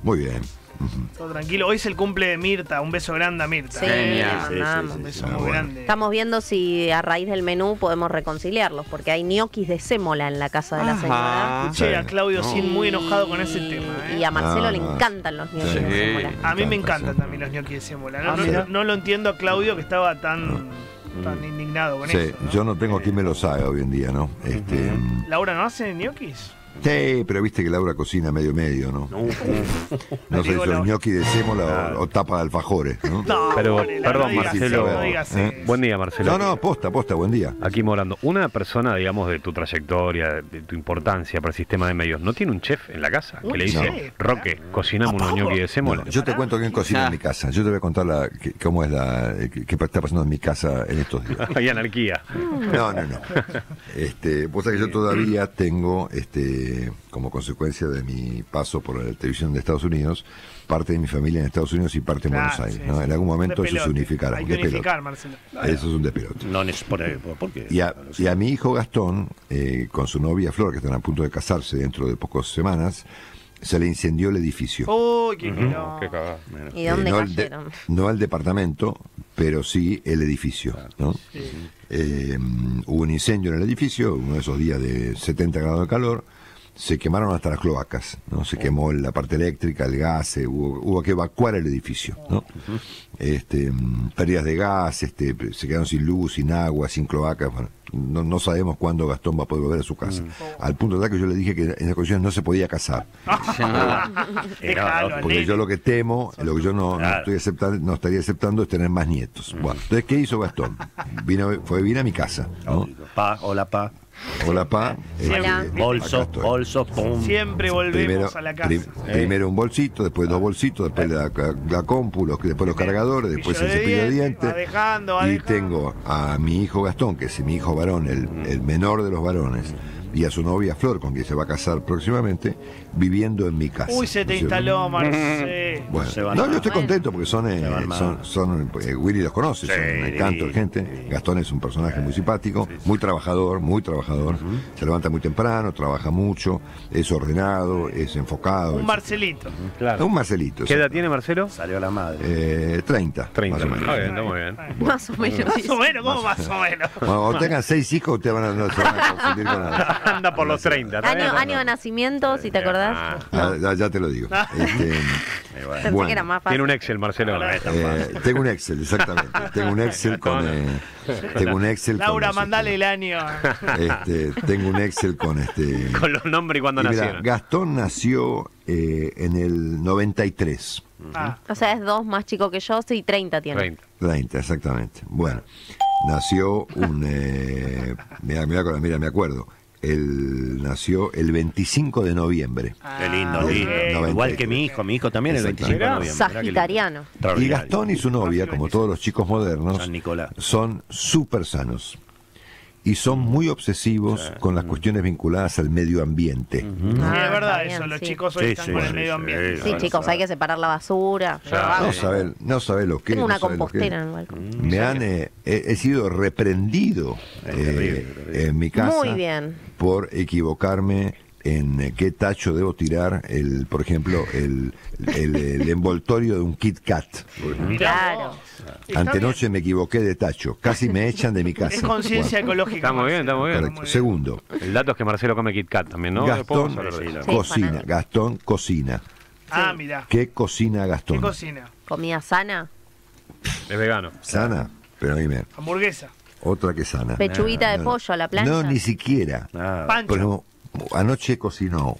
Muy bien. Todo tranquilo. Hoy es el cumple de Mirta. Un beso grande a Mirta. Sí, le mandamos. Un beso muy grande. Estamos viendo si a raíz del menú podemos reconciliarlos, porque hay ñoquis de sémola en la casa de la señora. Escuché a Claudio Sin muy enojado con ese tema. Y a Marcelo le encantan los ñoquis de sémola. A mí me encantan también los ñoquis de sémola. No lo entiendo a Claudio, que estaba tan indignado con eso. Sí, yo no tengo quien me los haga hoy en día, ¿no? ¿Laura no hace ñoquis? Sí, pero viste que Laura cocina medio, ¿no? No sé si son ñoqui de sémola o tapa de alfajores, ¿no? Pero, perdón, Marcelo. No Buen día, Marcelo. No, posta, buen día. Aquí Morando. Una persona, digamos, de tu trayectoria, de tu importancia para el sistema de medios, ¿no tiene un chef en la casa que le dice, Roque, cocinamos unos ñoqui de sémola? No, yo te cuento quién cocina en mi casa. Yo te voy a contar cómo es qué está pasando en mi casa en estos días. Hay anarquía. No. Vos sabés que yo todavía tengo, como consecuencia de mi paso por la televisión de Estados Unidos, parte de mi familia en Estados Unidos y parte en Buenos Aires, ¿no? Sí. En algún momento eso se unificará. Hay que unificar, Marcelo. Eso es un despelote. No es ¿por qué? Y a mi hijo Gastón, con su novia Flor, que están a punto de casarse dentro de pocas semanas, se le incendió el edificio. ¡Uy, qué cagada! ¿Y dónde cayeron? No el departamento, pero sí el edificio, ¿no? Sí. Hubo un incendio en el edificio, uno de esos días de 70 grados de calor. Se quemaron hasta las cloacas, ¿no? Se quemó la parte eléctrica, el gas, hubo que evacuar el edificio, ¿no? Pérdidas de gas, se quedaron sin luz, sin agua, sin cloacas. Bueno, no sabemos cuándo Gastón va a poder volver a su casa. Al punto de que yo le dije que en esas condiciones no se podía casar. Porque yo lo que temo, lo que yo no estaría aceptando es tener más nietos. Bueno, entonces, ¿qué hizo Gastón? Vino a mi casa, ¿no? Hola, pa. Hola, pa. Bolso, pum. Siempre volvemos a la casa. Primero un bolsito, después dos bolsitos, después la compu, después los cargadores, después el cepillo de dientes. Y tengo a mi hijo Gastón, que es mi hijo varón, el menor de los varones, y a su novia Flor, con quien se va a casar próximamente, viviendo en mi casa. Uy, se te instaló, Marcelo. Bueno, yo estoy contento porque son Willy los conoce, son un encanto de gente. Gastón es un personaje muy simpático, muy trabajador, se levanta muy temprano, trabaja mucho, es ordenado, es enfocado. Un Marcelito. Claro. Un Marcelito. ¿Qué edad tiene Marcelo? Salió la madre. 30. 30. Más o menos. Está muy bien. Más o menos. Más o menos, ¿cómo más o menos? Bueno, cuando tengan 6 hijos, ustedes no se van a confundir con nada. Anda por los 30. Año de nacimiento, si te acordás. Ya te lo digo. Pensé que era más fácil. Tiene un Excel, Marcelo. Tengo un Excel, exactamente. Tengo un Excel con... Laura, mandale el año. Tengo un Excel con con los nombres y cuándo nacieron. Gastón nació en el 93. O sea, es 2 más chico que yo, sí, 30 tiene. 30, exactamente. Bueno, nació mira, me acuerdo. Él nació el 25 de noviembre. Qué lindo. Igual que mi hijo también el 25 de noviembre. Sagitariano. Y Gastón y su novia, como todos los chicos modernos, son súper sanos. Y son muy obsesivos con las cuestiones vinculadas al medio ambiente. Sí, es verdad eso, los chicos hoy están con el medio ambiente. Sí, chicos, hay que separar la basura. No sabe lo que es. Tengo una compostera en el balcón. He sido reprendido en mi casa. Muy bien. Por equivocarme en qué tacho debo tirar, por ejemplo, el envoltorio de un Kit Kat. Claro. Antenoche me equivoqué de tacho, casi me echan de mi casa. Es conciencia ecológica. Está muy bien. Correcto. Segundo. El dato es que Marcelo come Kit Kat también, ¿no? Gastón cocina. Gastón cocina. Mira. ¿Qué cocina Gastón? ¿Qué cocina? ¿Comida sana? Es vegano. ¿Sana? Pero dime. Hamburguesa. Otra que sana. ¿Pechuguita de pollo a la plancha? No, ni siquiera. Pancho. Anoche cocinó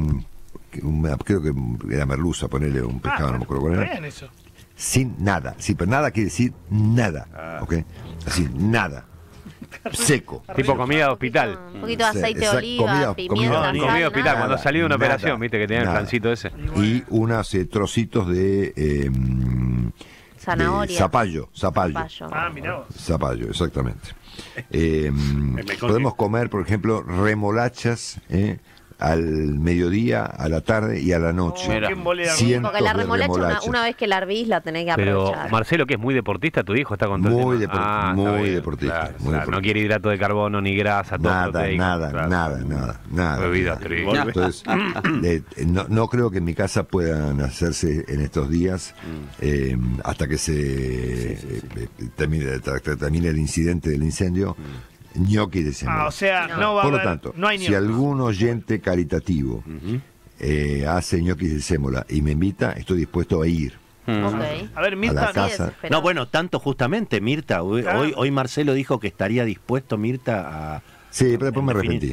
creo que era merluza, ponerle un pescado, no me acuerdo cuál era. Eso. Sin nada. Sí, pero nada quiere decir nada. ¿Ok? Así, nada. Seco. Tipo comida de hospital. Un poquito de aceite de oliva, pimienta, sal. Comida de hospital, cuando salí de una Nada. operación, viste que tenía el pancito ese. Y unos trocitos de zanahoria. Zapallo. Mirá vos. Zapallo, exactamente. Podemos comer, por ejemplo, remolachas al mediodía, a la tarde y a la noche. Porque la remolacha, una vez que la hervís, la tenés que aprovechar. Pero Marcelo, que es muy deportista, tu hijo está contando. Muy deportista. No quiere hidrato de carbono ni grasa, todo nada. Entonces, no creo que en mi casa puedan hacerse en estos días, hasta que se termine el incidente del incendio, ñoqui de sémola. O sea, no va a haber, por lo tanto, no hay si algún oyente caritativo hace ñoquis de sémola y me invita, estoy dispuesto a ir. A ver, Mirta, a la casa. No, bueno, tanto justamente, Mirta, hoy Marcelo dijo que estaría dispuesto, Mirta, a... Sí, pero después me arrepentí.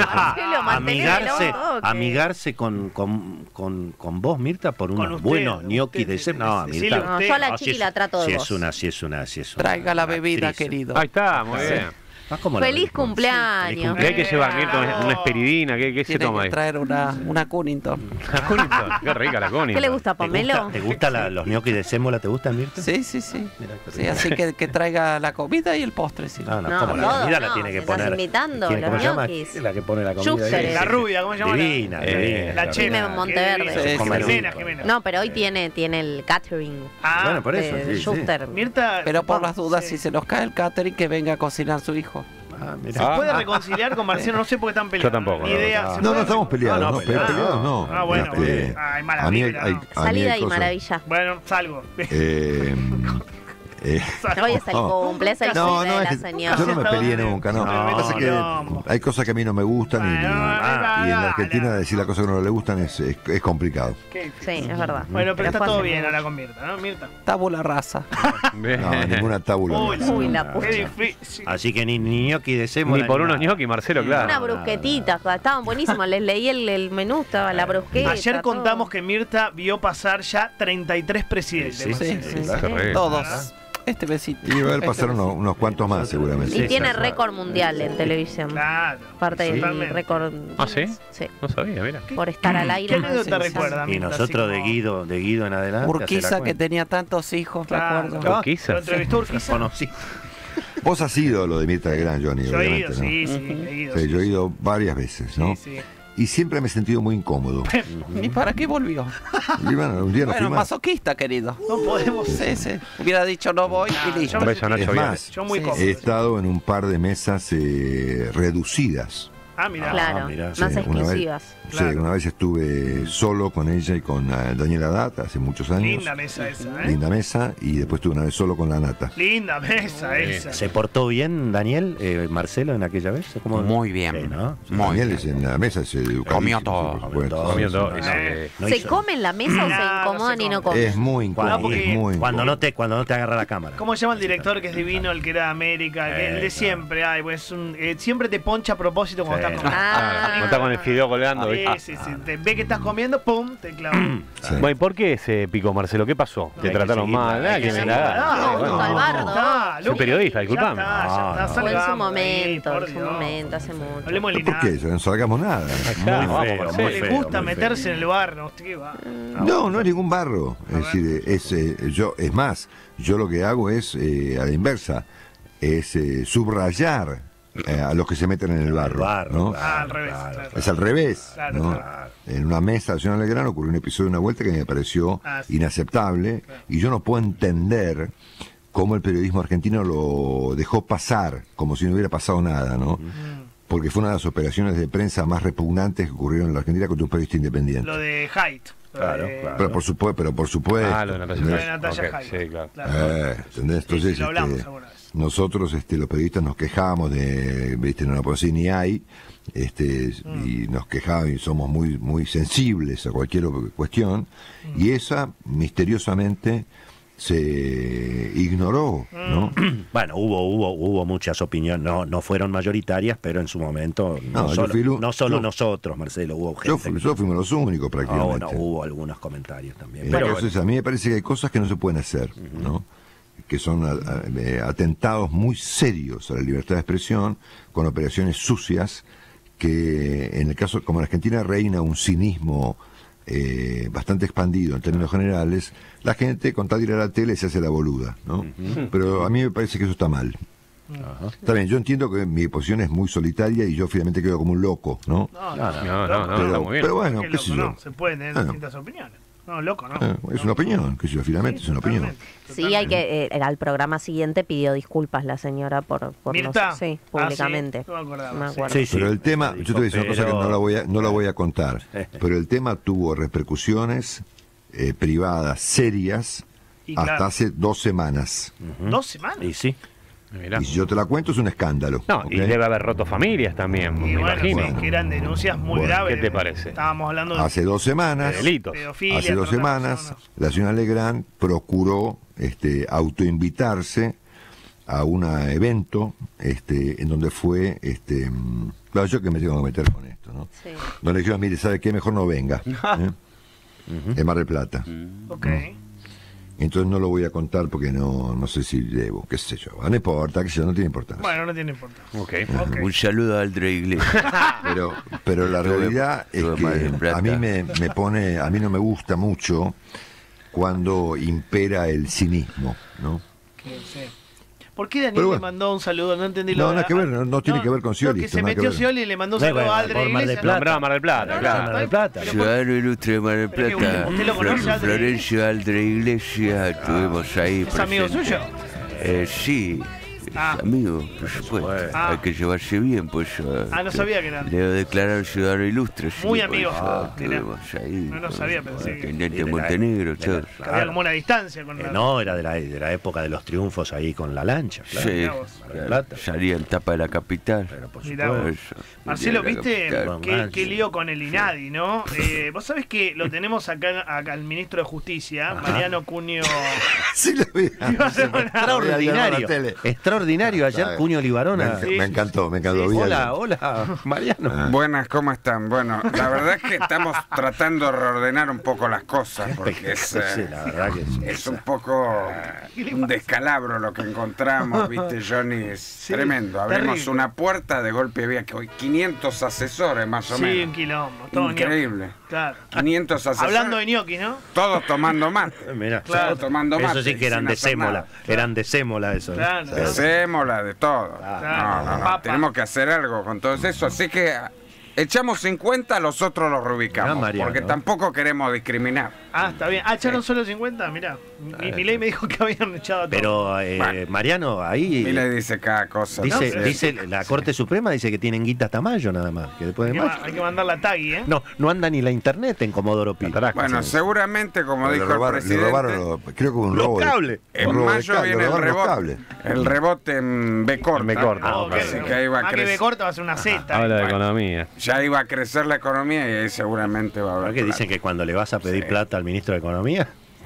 Amigarse con vos, Mirta, por unos buenos ñoquis de sémola. No, Mirta. Yo a la chiqui la trato de vos. Sí es una. Traiga la bebida, querido. Ahí está, muy bien. Feliz cumpleaños. ¿Qué hay que llevar, Mirta? ¿Una esperidina? ¿Qué se toma ahí? Tiene que traer una Cunnington. ¿La Cunnington? Qué rica la Cunnington. ¿Qué le gusta a Pamelo? ¿Te gustan los ñoquis de sémola? ¿Te gustan, Mirta? Sí. Así que traiga la comida y el postre. Sí. No, como la comida la tiene que poner. Estás invitando los ñoquis. La que pone la comida. La rubia, ¿cómo se llama? Divina. La China en Monteverde. Jimena. No, pero hoy tiene el catering. Bueno, por eso. Mirta, pero por las dudas, si se nos cae el catering, que venga a cocinar su hijo. ¿Se puede reconciliar con Marcelo? No sé por qué están peleados. Yo tampoco. Ni idea. No estamos peleados. Peleados no. Bueno. Hay mala vibra. Salida y maravilla. Bueno, salgo. Hoy es el cumple, es el cumple de la señora. Yo no me peleé nunca, no. Pasa que hay cosas que a mí no me gustan y en la Argentina decir las cosas que no le gustan es complicado. Sí, es verdad. Bueno, pero está todo bien ahora con Mirta, ¿no, Mirta? Tabula rasa. No, ninguna tabula. Uy, la puta. Qué difícil. Así que ni ñoqui de sémola. Ni por unos ñoquis, Marcelo, claro. Una brusquetita, estaban buenísimos. Les leí el menú, estaba la brusqueta. Ayer contamos que Mirta vio pasar ya 33 presidentes. Sí. Todos. Este besito. Y va a pasar unos cuantos más, seguramente. Y tiene récord mundial en televisión. Claro. Parte del récord. ¿Ah, sí? Sí. No sabía, mira. Por estar al aire. ¿Qué anécdota recuerda? Y nosotros de Guido en adelante. Urquiza, que tenía tantos hijos, recuerdo. Urquiza. ¿Lo entrevistó Urquiza? Conocí. Vos has ido lo de Mirta Legrand, Johnny, Yo he obviamente, ido, ¿no? sí, Yo he ido varias veces, ¿no? Sí. Y siempre me he sentido muy incómodo. ¿Y para qué volvió? Y bueno, un día no fui más. Masoquista, querido. No podemos. Sí. Hubiera dicho no voy y listo. Es más, yo muy he estado en un par de mesas reducidas. Mira. Claro, más exclusivas. Una vez estuve solo con ella y con Daniela Data hace muchos años. Linda mesa esa, Linda mesa, y después estuve una vez solo con la Nata. Linda mesa esa. ¿Se portó bien Daniel, Marcelo, en aquella vez? Muy bien. ¿no? Daniel en la mesa se comió todo. Comió todo. ¿Se come en la mesa o se incomodan y no comen? Es muy incómodo. Cuando no te agarra la cámara. ¿Cómo se llama el director que es divino, el que era de América? El de siempre. Pues siempre te poncha a propósito cuando estás comiendo. Cuando está con el fideo colgando. Sí. Te ve que estás comiendo, pum, te clava. Bueno, ¿y por qué se picó, Marcelo? ¿Qué pasó? ¿Te trataron mal? No, junto al bardo. Soy periodista, disculpame. Fue en su momento, hace mucho. Hablemos de ¿Por qué? No salgamos nada. ¿Cómo le gusta meterse en el barro? No es ningún barro. Es decir, es más, yo lo que hago es, a la inversa, es subrayar a los que se meten en el barro, ¿no? Al revés. Es al revés, Claro, ¿no? claro. En una mesa de Nacional Legrand ocurrió un episodio de una vuelta que me pareció inaceptable, y yo no puedo entender cómo el periodismo argentino lo dejó pasar como si no hubiera pasado nada, ¿no? Porque fue una de las operaciones de prensa más repugnantes que ocurrieron en la Argentina contra un periodista independiente. Lo de Haidt. Claro. Pero por supuesto. Lo de Natalia Haidt. Sí, claro. ¿Entendés? Entonces, lo hablamos alguna vez. nosotros, los periodistas, nos quejábamos de, no lo puedo decir ni hay, y nos quejábamos y somos muy sensibles a cualquier cuestión, y esa misteriosamente se ignoró, ¿no? Bueno, hubo muchas opiniones, no fueron mayoritarias, pero en su momento no solo nosotros, Marcelo, hubo gente. Yo fuimos los únicos prácticamente. Hubo algunos comentarios también. Pero entonces a mí me parece que hay cosas que no se pueden hacer, ¿no? Que son atentados muy serios a la libertad de expresión, con operaciones sucias, que en el caso, como en Argentina reina un cinismo bastante expandido en términos generales, la gente con tal de ir a la tele se hace la boluda, ¿no? Pero a mí me parece que eso está mal. Está bien, yo entiendo que mi posición es muy solitaria y yo finalmente quedo como un loco, ¿no? No, está muy bien. Pero bueno, qué sé yo. No, se pueden tener distintas opiniones. No, loco, ¿no? Es una opinión, qué sé yo, finalmente es una opinión. Sí, hay que al programa siguiente pidió disculpas la señora por ¿Mirta? sí, públicamente. Sí, no me acordaba, me acuerdo. Sí, Pero el tema, yo te voy a decir una cosa que no la voy a contar, pero el tema tuvo repercusiones privadas serias hasta hace 2 semanas. 2 semanas. Y sí. Mirá. Y si yo te la cuento es un escándalo. No, ¿ok? y debe haber roto familias también, Y me imagino. sí, que eran denuncias muy Bueno, graves. ¿qué te parece? Estábamos hablando de Hace 2 semanas, delitos. pedofilia, hace 2 trata de semanas, personas. la señora Legrand procuró autoinvitarse a un evento en donde fue, claro, yo que me tengo que meter con esto, ¿no? Sí. Donde le dijeron, mire, ¿sabe qué? Mejor no venga. En Mar del Plata. Ok. Entonces no lo voy a contar porque no sé si debo, qué sé yo. No importa, qué sé yo, no tiene importancia. Bueno, no tiene importancia. Ok. Un saludo a Aldre Iglesias. Pero la realidad es que a mí a mí no me gusta mucho cuando impera el cinismo, ¿no? Que sé. ¿Por qué Daniel Pero bueno. le mandó un saludo? No entendí No, lo nada que ver, no tiene que ver con Scioli, Que esto, se nada que metió ver. Scioli y le mandó un saludo a Aldre por Mar del Iglesias. Plata. Nombraba Mar del Plata, claro. Mar del Plata. Ciudadano ilustre de Mar del Pero que Plata. usted lo conoce, Aldre Florencio Aldre Iglesias, estuvimos ahí. ¿Es amigo presentes. suyo? Sí. Ah. Amigo, por supuesto. Ah. Hay que llevarse bien, pues. No sabía que eran. Debo declarar ciudadano ilustre. Sí, Muy por amigo. eso Mirá. estuvimos ahí. No lo sabía, pensé que- Intendente Montenegro, todo. Que había como una distancia con la... No, era de la época de los triunfos ahí con la lancha, claro. Sí, Mirá vos. Mar del Plata. salía en tapa de la capital. Pero por Mirá supuesto. vos. Eso. Marcelo, Venía de ¿viste la capital. qué lío con el INADI, no? Vos sabés que lo tenemos acá al ministro de Justicia, Mariano Cunio... Sí, lo vi. Extraordinario. Extraordinario ayer Claro. Cuño Libarona. Me encantó. Sí, vi Hola, ayer. hola, Mariano. Buenas, ¿cómo están? Bueno, la verdad es que estamos tratando de reordenar un poco las cosas, porque Sí, la verdad que sí. es un poco un descalabro lo que encontramos, ¿viste, Johnny? Es tremendo. Abrimos terrible. una puerta, de golpe había que hoy 500 asesores más o Sí, menos. un quilombo. Todo Increíble. ñoqui. Claro. 500 asesores. Hablando de ñoqui, ¿no? Todos tomando mate. Mira, Todos tomando mate. eso sí que eran sin de hacer sémola. nada. Eran de sémola eso. Claro. Hacemos la de todo. No. Papa. Tenemos que hacer algo con todo eso. Así que echamos 50, los otros los reubicamos. Ah, Mariano. Porque tampoco queremos discriminar. Está bien. Echaron solo 50, mirá. Mi ley me dijo que habían echado a todos. Pero Bueno. Mariano, ahí Y le dice cada cosa. dice, ¿no? dice la Corte Suprema dice que tienen guita hasta mayo nada más, que después de mayo. Hay que mandar la tagui, ¿eh? No anda ni la internet en Comodoro Pi. Bueno, seguramente, como Le dijo el robaron, presidente, creo que un Los robo. cables. Un en robo de mayo cable, viene el robaron los rebote. cables. El rebote en B corta. B corta. Ok. Así que ahí va a Más que crecer. B corta va a ser una Z. Habla de Bueno. economía. Ya iba a crecer la economía y ahí seguramente va a ¿Verdad haber. que plata. dicen que cuando le vas a pedir plata al ministro de Economía,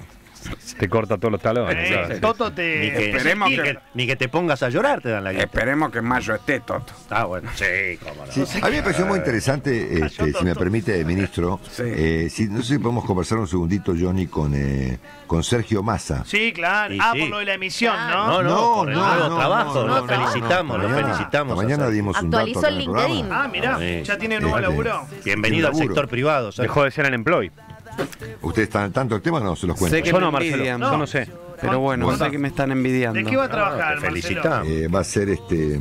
Te corta todos los talones. claro. Toto ni te... que, Esperemos ni que- que- ni que te pongas a llorar te dan la guita? Esperemos que en mayo esté Toto. Ah, bueno, sí, cómo no. Sí, a mí me pareció muy interesante, si me permite, ministro. Sí. No sé si podemos conversar un segundito, Johnny, con Sergio Massa. Sí, claro. Y Por sí. lo de la emisión, ¿no? No, por el nuevo trabajo, no, lo felicitamos, lo Mañana- felicitamos. Mañana a Sergio. dimos un dato Actualizó acá el en programa. LinkedIn. Mirá, Sí. ya tiene nuevo laburo. Bienvenido al Laburo. sector privado. Sergio. Dejó de ser el employee. ¿Ustedes están al tanto del tema? No, se los cuento. Sé que Yo me no, Marcelo. envidian. Yo no sé. Pero bueno, Bueno. sé que me están envidiando. ¿De qué va a trabajar, Te Marcelo? felicitamos. Va a ser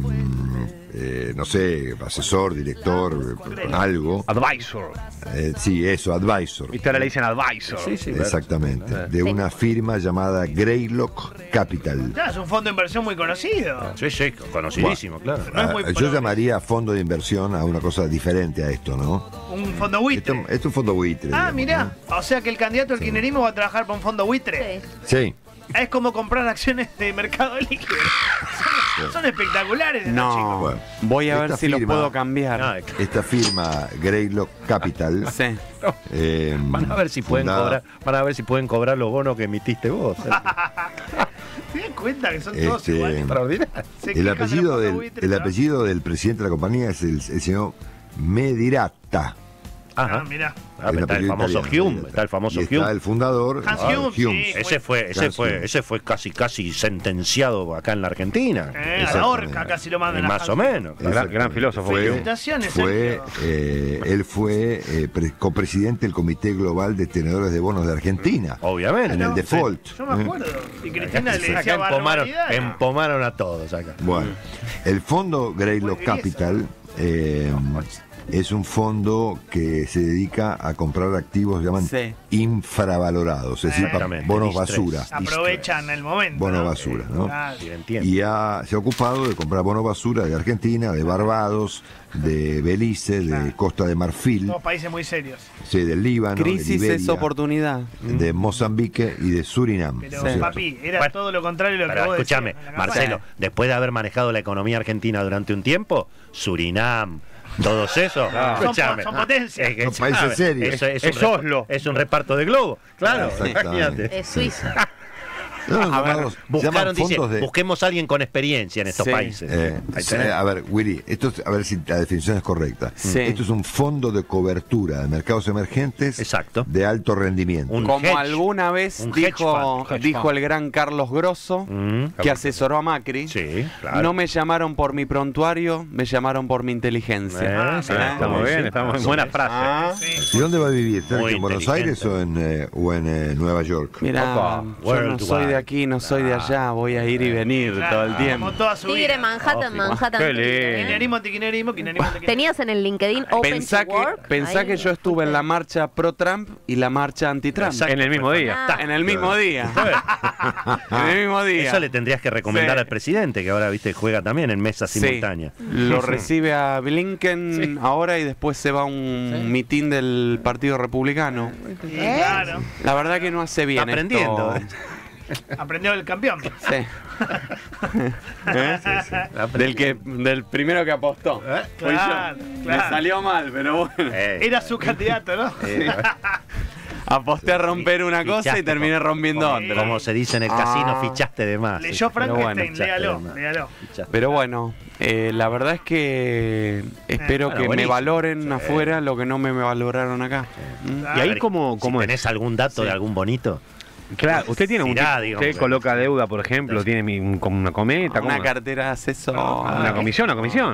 no sé, asesor, director, algo. Advisor. Sí, eso, advisor. Viste, ahora le dicen advisor. Sí, sí, Exactamente. De una firma llamada Greylock Capital. Ya, es un fondo de inversión muy conocido. Sí, sí, conocidísimo, claro. No es muy Yo progre. llamaría fondo de inversión a una cosa diferente a esto, ¿no? Un fondo buitre. Esto es un fondo buitre. digamos, Mirá. ¿no? O sea que el candidato al kirchnerismo va a trabajar para un fondo buitre. Sí. Sí. Es como comprar acciones de mercado líquido. Son espectaculares estos chicos. No, Bueno, voy a ver esta si los firma- puedo cambiar. Ah, Esta firma Greylock Capital. Sí. van a ver si pueden fundada- cobrar, van a ver si pueden cobrar los bonos que emitiste vos. Sergio. ¿Se dan cuenta que son todos Este, iguales? Extraordinario. Se El quejan de apellido, los del, fondos buitres, el ¿no? apellido del presidente de la compañía es el señor Mediratta. Ajá. Mirá. Está el famoso Hume. Está el famoso Hume. Está el fundador. Hans Hume. Sí, ese fue casi sentenciado acá en la Argentina. A la horca casi lo mandan. Más o menos. Gran filósofo. Felicitaciones. Él fue copresidente del Comité Global de Tenedores de Bonos de Argentina. Obviamente. En el default. Yo me acuerdo. Y Cristina le decía barbaridades. Empomaron a todos acá. Bueno, el fondo Greylock Capital es un fondo que se dedica a comprar activos que llaman infravalorados, es decir, bonos basura. Aprovechan el momento. Bonos basura, ¿no? Y se ha ocupado de comprar bonos basura de Argentina, de Barbados, de Belice, de Costa de Marfil. Todos países muy serios. Sí, del Líbano, Crisis de Liberia, es oportunidad. de Mozambique y de Surinam. Pero, papi, era todo lo contrario de lo que vos decías. Escúchame, Marcelo, después de haber manejado la economía argentina durante un tiempo, Surinam, todos esos, son potencias. Son países serios. Es Oslo. Es un reparto de globo. Claro, imagínate. Es Suiza. Busquemos a alguien con experiencia en estos países. A ver, Willy, a ver si la definición es correcta. Esto es un fondo de cobertura de mercados emergentes de alto rendimiento. Como alguna vez dijo el gran Carlos Grosso, que asesoró a Macri, no me llamaron por mi prontuario, me llamaron por mi inteligencia. Está muy bien, buena frase. ¿Y dónde va a vivir? ¿En Buenos Aires o en Nueva York? Mira, yo no soy de aquí, no soy de allá, voy a ir y venir todo el tiempo. Como toda su vida. Tigre, Manhattan. Kirchnerismo. Tenías en el LinkedIn Open to Work. Pensá que yo estuve en la marcha pro-Trump y la marcha anti-Trump. En el mismo día. En el mismo día. En el mismo día. Eso le tendrías que recomendar al presidente, que ahora juega también en mesas simultáneas. Lo recibe a Blinken ahora y después se va a un mitin del Partido Republicano. Claro. La verdad que no hace bien. Está aprendiendo. Aprendió el campeón. Sí. Del primero que apostó. Claro. Le salió mal, pero bueno. Era su candidato, ¿no? Aposté a romper una cosa y terminé rompiendo otra. Como se dice en el casino, fichaste de más. Leyó Frankenstein, léalo. Pero bueno, la verdad es que espero que me valoren afuera lo que no me valoraron acá. Y ahí como ¿tenés algún dato de algún bonito? Claro, usted tiene usted coloca deuda, por ejemplo, tiene como una cometa, una cartera de asesor, una comisión.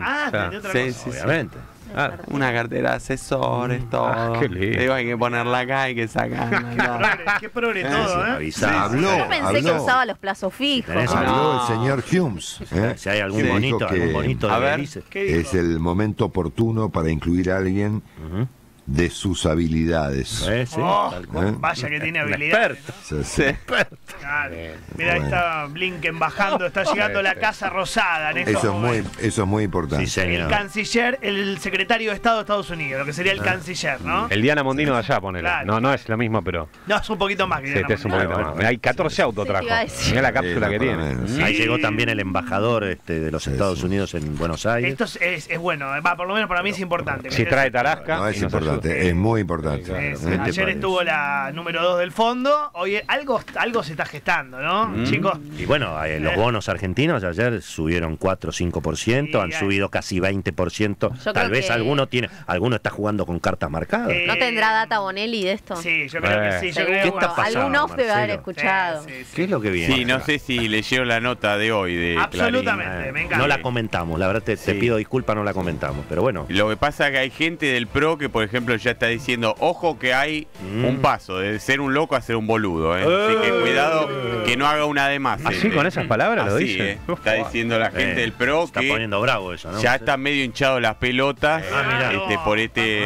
Sí, obviamente. Una cartera de asesores, todo. Digo, hay que ponerla acá, hay que sacarla. Qué progre todo, ¿eh? Habló. Yo pensé que usaba los plazos fijos. Habló el señor Humes. Si hay algún bonito a ver, es el momento oportuno para incluir a alguien de sus habilidades. Vaya que tiene habilidades. Experto. Claro. Mira, ahí está Blinken bajando, está llegando a la Casa Rosada. Eso es muy importante. Sí, señor. El canciller, el secretario de Estado de Estados Unidos, lo que sería el canciller, ¿no? El Diana Mondino de allá, ponele. Claro. No es lo mismo, pero... No, es un poquito más que es un poquito más. Hay 14 autos trajo. Mirá la cápsula que tiene. Ahí llegó también el embajador de los Estados Unidos en Buenos Aires. Esto es bueno, por lo menos para mí es importante. Si trae tarasca... No, es importante, es muy importante. Ayer estuvo la número 2 del fondo. Oye, algo se está gestando, ¿no, chicos? Y bueno, los bonos argentinos ayer subieron 4 o 5%, han subido casi 20%. Tal vez alguno está jugando con cartas marcadas. ¿No tendrá data Bonelli de esto? Sí, yo creo que sí. ¿Qué está pasando, algún off debe haber escuchado. ¿Qué es lo que viene? Sí, no sé si leyeron la nota de hoy de absolutamente, me encanta. No la comentamos, la verdad te pido disculpas, no la comentamos, pero bueno. Lo que pasa es que hay gente del PRO que, por ejemplo, ya está diciendo, ojo que hay un paso de ser un loco a ser un boludo, así que cuidado que no haga una de más. Así con esas palabras lo dice. Está diciendo la gente del PRO está que poniendo bravo eso, ¿no? Ya está medio hinchado las pelotas por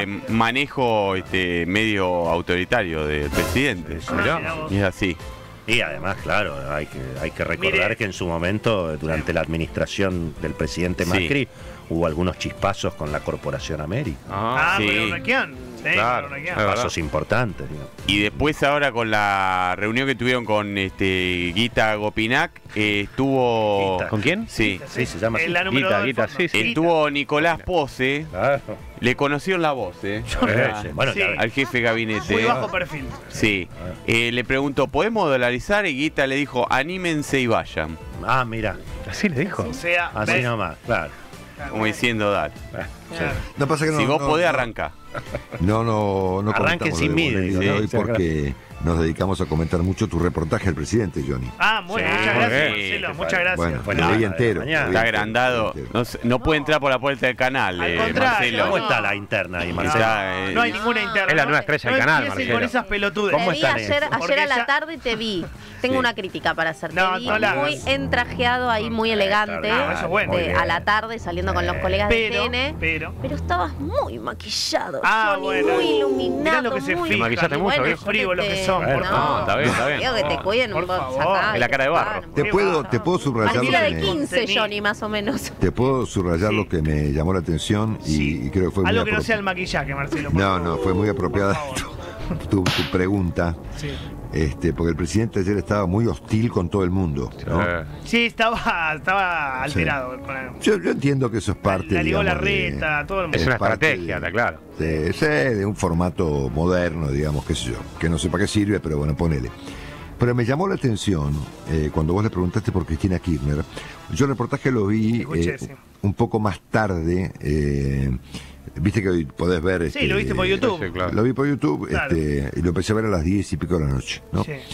manejo medio autoritario del presidente. Y es así. Y además, claro, hay que recordar que en su momento, durante la administración del presidente Macri, hubo algunos chispazos con la Corporación América. Claro, pasos importantes. Y después ahora con la reunión que tuvieron con Guita Gopinac, estuvo... ¿Con quién? Sí, se llama así. Guita, sí. Estuvo Nicolás Pose. Claro. Le conocieron la voz, al jefe de gabinete. Muy bajo perfil. Sí. Le preguntó, ¿podemos dolarizar? Y Guita le dijo, anímense y vayan. Ah, mira. Así le dijo. O sea, así nomás, claro. Como diciendo, dale. No pasa que si vos podés arrancar. No Arranque sin mí. Hoy porque nos dedicamos a comentar mucho tu reportaje al presidente, Johnny. Bueno, muchas gracias, Marcelo, muchas gracias. Bueno, lo vi entero. Está agrandado. No puede entrar por la puerta del canal, Marcelo. ¿Cómo está la interna ahí, Marcelo? No hay ninguna interna. Es la nueva estrella del canal, Marcelo. Con esas pelotudes. Te vi ayer a la tarde te vi. Tengo una crítica para hacer. Te vi muy entrajeado ahí, muy elegante. Eso es bueno. A la tarde saliendo con los colegas de TN. Pero estabas muy maquillado. Muy iluminado. Mirá lo que se muy maquillaste mucho, qué frío lo que son. No, está bien. Quiero que te cuiden un poco. Es la cara de barro. Te puedo subrayar. Al de 15, Johnny, más o menos. Te puedo subrayar lo que me llamó la atención y creo que fue algo que no sea el maquillaje, Marcelo. No, fue muy apropiada tu pregunta. Sí. Porque el presidente ayer estaba muy hostil con todo el mundo, ¿no? Sí, estaba alterado. Sí. Yo entiendo que eso es parte, la Larreta, todo el mundo. Es una estrategia, está claro. De un formato moderno, digamos, qué sé yo, que no sé para qué sirve, pero bueno, ponele. Pero me llamó la atención cuando vos le preguntaste por Cristina Kirchner. Yo el reportaje lo vi un poco más tarde. Viste que hoy podés ver. Sí, lo viste por YouTube. Sí, claro. Lo vi por YouTube, claro. Y lo empecé a ver a las 10 y pico de la noche, ¿no? Sí.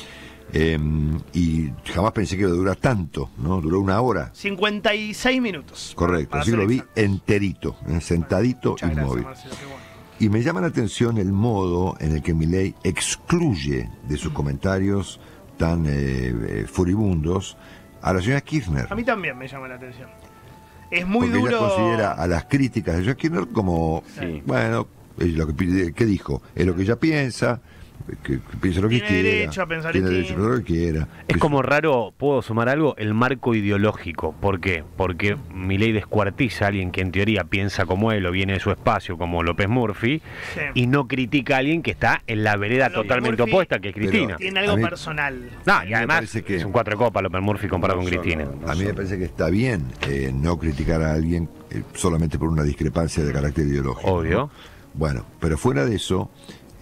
Y jamás pensé que iba a durar tanto, ¿no? Duró 1 hora. 56 minutos. Correcto, así que lo vi enterito, sentadito, inmóvil. Marcelo, bueno. Y me llama la atención el modo en el que Milei excluye de sus comentarios tan furibundos a la señora Kirchner. A mí también me llama la atención. Es muy porque duro. Ella considera a las críticas de Joe Kirchner como, bueno, es lo que dijo, es lo que ella piensa, que piensa lo que quiera. Tiene derecho a pensar lo que quiera. Es como raro, puedo sumar algo, el marco ideológico. ¿Por qué? Porque Milei descuartiza a alguien que en teoría piensa como él o viene de su espacio, como López Murphy, y no critica a alguien que está en la vereda totalmente opuesta, que es Cristina. Tiene algo personal. Y además es un 4 de copa López Murphy comparado con Cristina. A mí me parece que está bien no criticar a alguien solamente por una discrepancia de carácter ideológico. Obvio. ¿no? Bueno, pero fuera de eso,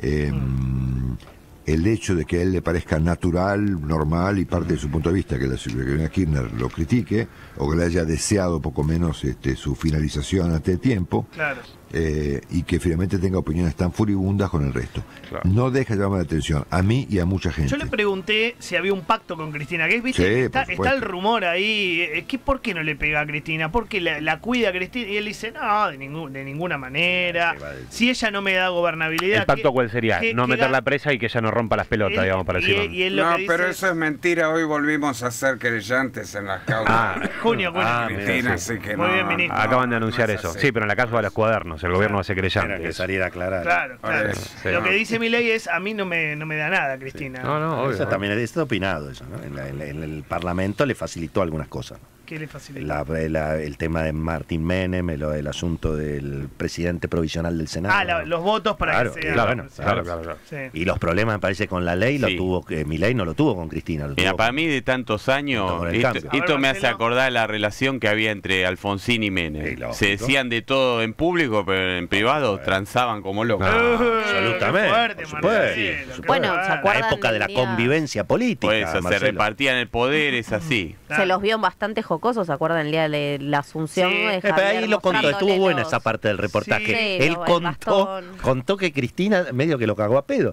el hecho de que a él le parezca natural, normal y parte de su punto de vista que la señora Kirchner lo critique o que le haya deseado poco menos su finalización antes de tiempo, claro. Y que finalmente tenga opiniones tan furibundas con el resto. Claro. No deja de llamar la atención a mí y a mucha gente. Yo le pregunté si había un pacto con Cristina, que ¿viste? Sí, está el rumor ahí, ¿por qué no le pega a Cristina? ¿Por qué la cuida a Cristina? Y él dice, no, de ninguna manera. Si ella no me da gobernabilidad... ¿El pacto cuál sería? No meterla presa y que ella no rompa las pelotas, digamos, para decirlo. No, pero eso es mentira. Hoy volvimos a ser querellantes en las causas. Junio. Cristina, así que muy bien, ministro. Acaban de anunciar eso. Sí, pero en la causa de los cuadernos. El gobierno hace creyente. Que salir a aclarar. Claro. Lo que dice Milei es, a mí no me da nada, Cristina. No, eso también está opinado, eso, ¿no? En el Parlamento le facilitó algunas cosas. ¿Qué le facilitó? El tema de Martín Menem, el asunto del presidente provisional del Senado. Los votos para que sea. Claro. Sí. Y los problemas, me parece, con la ley, Milei no lo tuvo con Cristina. Mira, para mí de tantos años, esto me hace acordar la relación que había entre Alfonsín y Menem. Se decían de todo en público, pero en privado transaban como locos. Absolutamente. Bueno, ¿se acuerdan? La época de la convivencia política. Por eso, se repartían el poder, es así. Se los vio bastante jocosos, ¿se acuerdan? El día de la Asunción de Javier, pero ahí lo contó, estuvo buena esa parte del reportaje. Él contó que Cristina medio que lo cagó a pedo.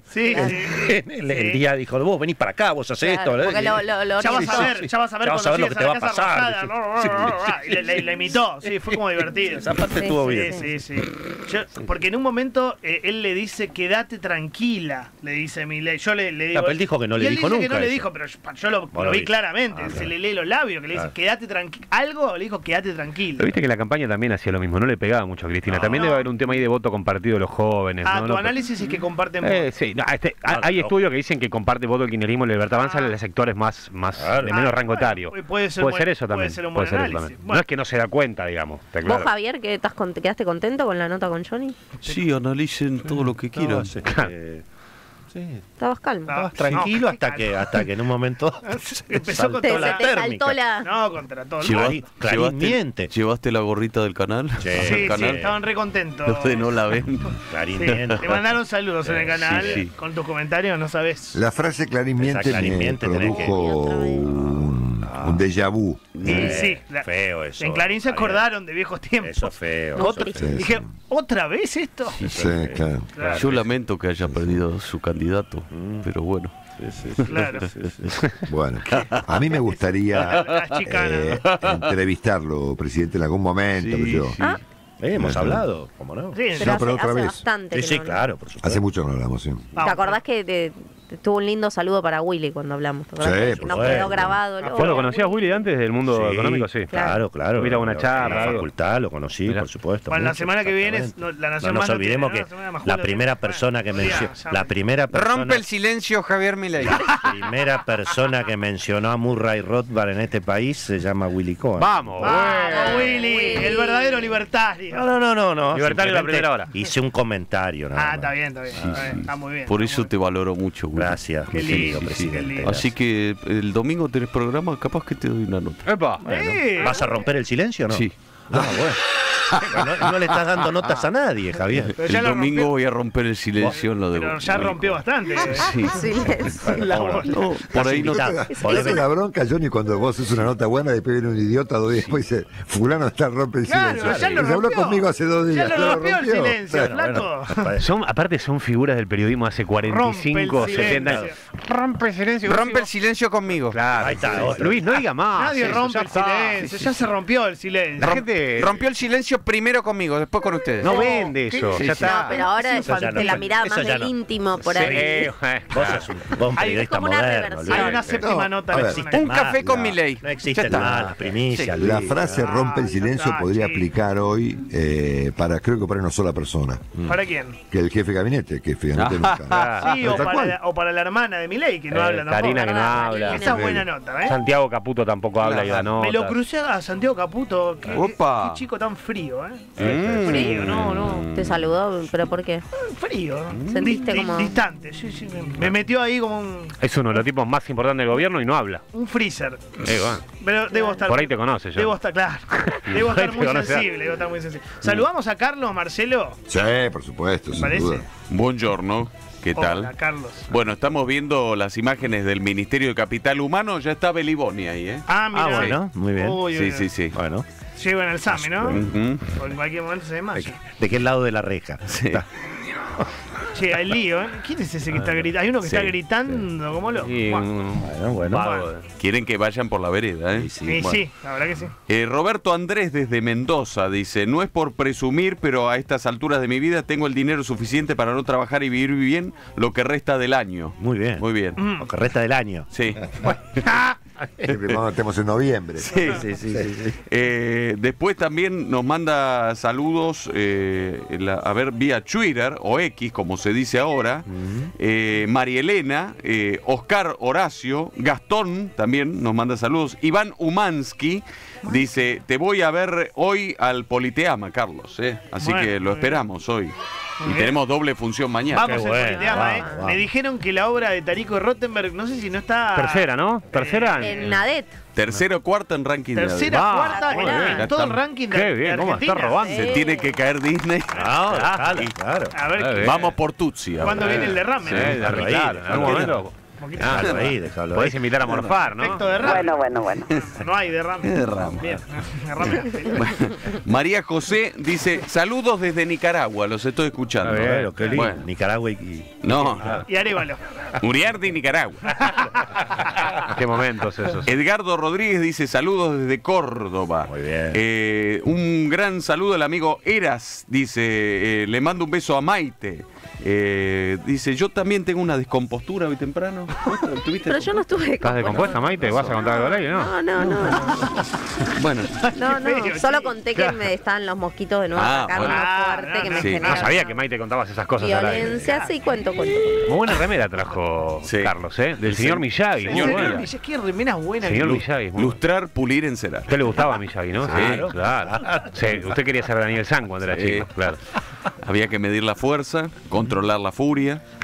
El día dijo, vos venís para acá, vos haces esto. Ya vas a ver lo que te va a pasar. Y le imitó, fue como divertido. Esa parte estuvo bien. Sí. Porque en un momento él le dice, quédate tranquila, le dice Milei. Yo le digo... Pero él dijo que no le dijo nunca. Que no le dijo, pero yo lo vi claramente. Se le lee los labios, que le dice, quédate tranquila. Algo le dijo, quédate tranquila. Pero viste que la campaña también hacía lo mismo, no le pegaba mucho a Cristina. También debe haber un tema ahí de voto compartido de los jóvenes. Tu análisis es que comparten voto. Sí, hay estudios que dicen que comparte voto el kirchnerismo y la Libertad Avanza en los sectores más de menos rango etario. Puede ser eso también. No es que no se da cuenta, digamos. ¿Vos, Javier, quedaste contento con la nota con Johnny? Sí, analicen todo lo que quieran. Estabas calmo. Estabas tranquilo hasta que en un momento empezó con toda la térmica. No, contra todo. Clarín miente. ¿Llevaste la gorrita del canal? Sí, estaban re contentos. Ustedes no la ven. Clarín miente. Te mandaron saludos en el canal con tus comentarios, no sabes. La frase Clarín miente me produjo Un déjà vu. Sí, feo eso. En Clarín se acordaron de viejos tiempos. Eso es feo. Dije, ¿otra vez esto? Sí, claro. Yo lamento que haya perdido su candidato, pero bueno. Claro. Bueno, a mí me gustaría entrevistarlo, presidente, en algún momento. Hemos hablado, ¿cómo no? Sí, pero otra vez. Bastante Sí, claro, por supuesto. Hace mucho que no hablamos, sí. ¿Te acordás que tuvo un lindo saludo para Willy cuando hablamos? Sí, nos quedó grabado. ¿Vos lo conocías, Willy, antes del mundo económico? Sí. Claro. Mira una charla. En la facultad lo conocí, por supuesto. Bueno, la semana que viene La Nación no nos olvidemos que la primera persona que mencionó... Rompe el silencio, Javier Milei. La primera persona que mencionó a Murray Rothbard en este país se llama Willy Cohen. ¡Vamos! Willy! El verdadero libertario. No. Libertario la primera hora. Hice un comentario. Está bien. Está muy bien. Por eso te valoro mucho, Willy. Gracias, mi querido presidente. Así que el domingo tenés programa, capaz que te doy una nota. ¡Epa! ¿Vas a romper el silencio o no? Sí. Bueno. No le estás dando notas a nadie, Javier. El domingo voy a romper el silencio en lo de... Pero ya rompió bastante. Sí. Por ahí no te la bronca, Johnny, cuando vos haces una nota buena, después viene un idiota 2 días después dice, fulano rompe el silencio. Claro, ya lo rompió. Habló conmigo hace 2 días. Ya lo rompió el silencio, flaco. Aparte son figuras del periodismo hace 45, 70 años. Rompe el silencio conmigo. Claro. Ahí está. Luis, no diga más. Nadie rompe el silencio. Ya se rompió el silencio. La gente rompió el silencio primero conmigo, después con ustedes. no vende eso. Ya está. No, pero ahora te la mirada más del íntimo por ahí. Vos sos un periodista moderno. reversión. Hay una séptima nota. Un café con Milei. No existe nada, las primicias. La frase rompe el silencio podría aplicar hoy para, creo que para una sola persona. ¿Para quién? Que el jefe de gabinete, nunca. Sí, o para la hermana de Milei, que no habla tampoco. Karina, que no habla. Esa es buena nota, ¿eh? Santiago Caputo tampoco habla y da nota. Me lo crucé a Santiago Caputo. Qué chico tan frío, ¿eh? Frío, no. Te saludó, ¿pero por qué? Frío. Sentiste como... Distante, sí. Me metió ahí como un... Es uno de los tipos más importantes del gobierno y no habla. Un freezer. Bueno. Pero debo estar... Por ahí te conoces, yo. Debo estar muy sensible. ¿Saludamos a Carlos, Marcelo? Sí, por supuesto, sin ¿Parece? duda. Buongiorno. ¿Qué tal? Hola, Carlos. Bueno, estamos viendo las imágenes del Ministerio de Capital Humano. Ya está Beliboni ahí, ¿eh? Mira. Bueno, muy bien. Sí. Bueno. Llevan al SAME, ¿no? O en cualquier momento se desmaya. ¿De qué lado de la reja? Sí. Che, hay lío, ¿eh? ¿Quién es ese que está gritando? Hay uno que está gritando como loco. Bueno. Quieren que vayan por la vereda, ¿eh? Sí, la verdad que sí. Roberto Andrés desde Mendoza dice, no es por presumir, pero a estas alturas de mi vida tengo el dinero suficiente para no trabajar y vivir bien lo que resta del año. Muy bien. Muy bien. Lo que resta del año. Sí. Cuando estemos en noviembre. Sí. Después también nos manda saludos, a ver, vía Twitter o X, como se dice ahora, María Elena, Oscar Horacio, Gastón también nos manda saludos, Iván Umansky dice, te voy a ver hoy al Politeama, Carlos, así que lo esperamos hoy. Y tenemos doble función mañana. Vamos al Politeama, Me dijeron que la obra de Tarico Rottenberg, no sé si no está... Tercera, ¿no? Tercera. En Nadet. Tercera o cuarta en ranking de cuarta en todo el ranking de Qué bien, ¿cómo está robando? Se tiene que caer Disney. Claro. A ver, vamos por Tutsi. ¿cuándo viene el derrame? Sí, claro. En algún momento. Déjalo ahí. Podés invitar a morfar, ¿no? Efecto derrame. Bueno. No hay derrame. Bien. María José dice, saludos desde Nicaragua, los estoy escuchando. Qué lindo. Bueno. Nicaragua y... No. Y Arévalo. Uriarte y Nicaragua. ¿Qué momentos esos? Edgardo Rodríguez dice, saludos desde Córdoba. Muy bien. Un gran saludo al amigo Eras, dice, le mando un beso a Maite. Dice, yo también tengo una descompostura hoy temprano. Pero yo no estuve. ¿Estás descompuesta, Maite? ¿Vas a contar algo al aire, no? No. Bueno. No, solo conté que me estaban los mosquitos de nuevo atacando fuerte que me generaron. No sabía que Maite contabas esas cosas al aire. Violencia, sí, cuento. Muy buena remera trajo Carlos, Del señor Miyagi. Señor Miyagi, qué remera buena. Señor Miyagi. Lustrar, pulir, encerar. ¿A usted le gustaba Miyagi, no? Claro. Sí, usted quería ser Daniel San cuando era chico, claro. Había que medir la fuerza, controlar la furia.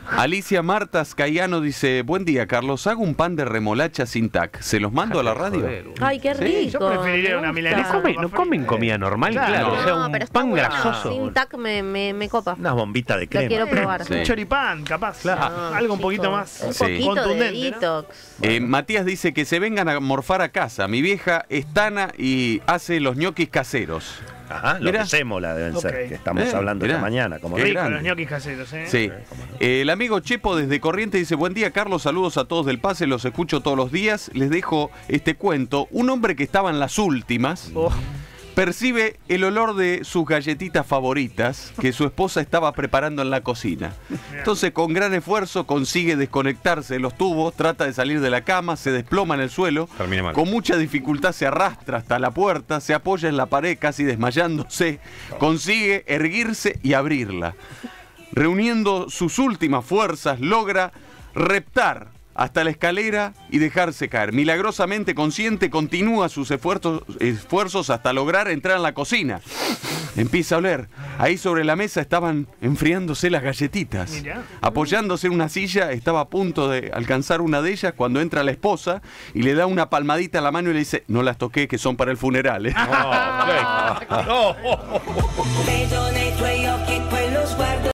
Alicia Marta Scaiano dice, buen día, Carlos, hago un pan de remolacha sin tac. ¿Se los mando a la radio? Ay, qué rico. Yo preferiría una milanesa. ¿No comen comida normal? Claro, o sea, un pan grasoso. Sin tac me copa. Unas bombitas de crema. Lo quiero probar. Un choripán, capaz. Claro. Algo un poquito más contundente, ¿no? Matías dice que se vengan a morfar a casa. Mi vieja es tana y hace los ñoquis caseros. Ajá, los de sémola deben ser, que estamos hablando esta mañana. Como rico, los ñoquis caseros, ¿eh? Sí. El amigo Chepo desde Corrientes dice, buen día, Carlos, saludos a todos del Pase, los escucho todos los días. Les dejo este cuento. Un hombre que estaba en las últimas percibe el olor de sus galletitas favoritas que su esposa estaba preparando en la cocina. Entonces, con gran esfuerzo, consigue desconectarse de los tubos, trata de salir de la cama, se desploma en el suelo, con mucha dificultad se arrastra hasta la puerta, se apoya en la pared casi desmayándose, consigue erguirse y abrirla. Reuniendo sus últimas fuerzas, logra reptar hasta la escalera y dejarse caer. Milagrosamente consciente, continúa sus esfuerzos hasta lograr entrar en la cocina. Empieza a oler. Ahí sobre la mesa estaban enfriándose las galletitas. Mirá. Apoyándose en una silla, estaba a punto de alcanzar una de ellas cuando entra la esposa y le da una palmadita a la mano y le dice, no las toqué, que son para el funeral.